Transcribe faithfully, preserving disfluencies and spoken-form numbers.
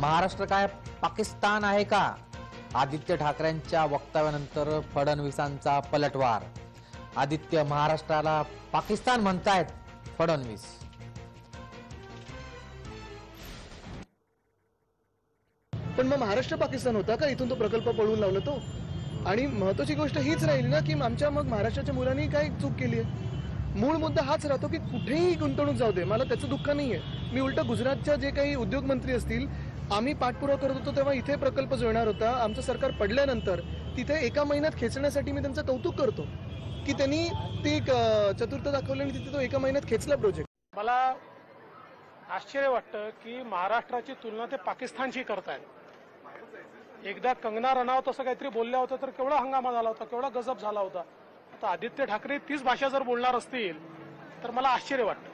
महाराष्ट्र काय पाकिस्तान आहे का? आदित्य ठाकरेंच्या वक्तव्यानंतर फडणवीसांचा पलटवार. आदित्य महाराष्ट्राला पाकिस्तान म्हणतायत फडणवीस. पण मग महाराष्ट्र पाकिस्तान होता का? इथून तो प्रकल्प पळून लावला तो. आणि महत्त्वाची गोष्ट हीच राहिली ना की आमच्या मग महाराष्ट्राच्या मुलांनी काय चूक केली आहे. मूळ मुद्दा हाच राहतो की कुठेही गुंतवणूक जाऊ दे, मला त्याचं दुःख नाहीये. मी उलट गुजरातच्या जे काही उद्योग मंत्री असतील, आम्ही पाठपुरावा करत होतो तेव्हा इथे प्रकल्प जुळणार होता. आमचं सरकार पडल्यानंतर तिथे एका महिन्यात खेचण्यासाठी मी त्यांचं कौतुक करतो की त्यांनी ती चतुर्थ दाखवली आणि तिथे तो एका महिन्यात खेचला प्रोजेक्ट. मला आश्चर्य वाटतं की महाराष्ट्राची तुलना ते पाकिस्तानशी करतायत. एकदा कंगना रनौत असं काहीतरी बोलल्या होत्या तर केवढा हंगामा झाला होता, केवढा गजब झाला होता. आता आदित्य ठाकरे तीच भाषा जर बोलणार असतील तर मला आश्चर्य वाटतं.